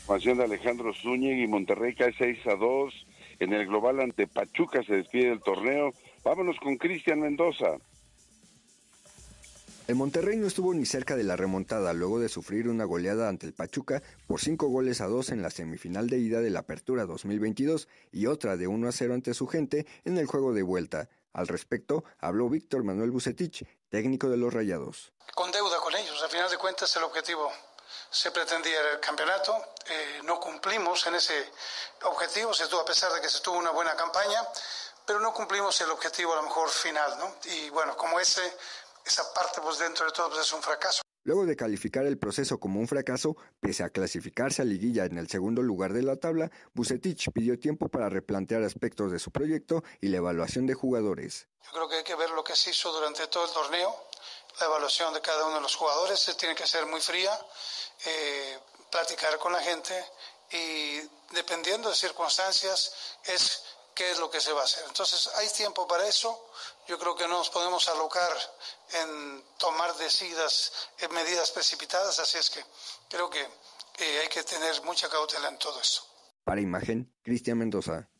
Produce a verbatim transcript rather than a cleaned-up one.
Formación de Alejandro Zúñiga y Monterrey cae seis a dos. En el global ante Pachuca se despide del torneo. Vámonos con Cristian Mendoza. El Monterrey no estuvo ni cerca de la remontada luego de sufrir una goleada ante el Pachuca por cinco goles a dos en la semifinal de ida de la Apertura dos mil veintidós y otra de uno a cero ante su gente en el juego de vuelta. Al respecto, habló Víctor Manuel Vucetich, técnico de los Rayados. Con deuda con ellos, a final de cuentas el objetivo se pretendía el campeonato, eh, no cumplimos en ese objetivo, se tuvo, a pesar de que se tuvo una buena campaña, pero no cumplimos el objetivo a lo mejor final, ¿no? Y bueno, como ese... esa parte pues dentro de todo pues, es un fracaso. Luego de calificar el proceso como un fracaso, pese a clasificarse a liguilla en el segundo lugar de la tabla, Vucetich pidió tiempo para replantear aspectos de su proyecto y la evaluación de jugadores. Yo creo que hay que ver lo que se hizo durante todo el torneo, la evaluación de cada uno de los jugadores, se tiene que ser muy fría, eh, platicar con la gente y dependiendo de circunstancias es qué es lo que se va a hacer. Entonces hay tiempo para eso. Yo creo que no nos podemos alocar en tomar decidas, en medidas precipitadas, así es que creo que eh, hay que tener mucha cautela en todo esto. Para Imagen, Cristian Mendoza.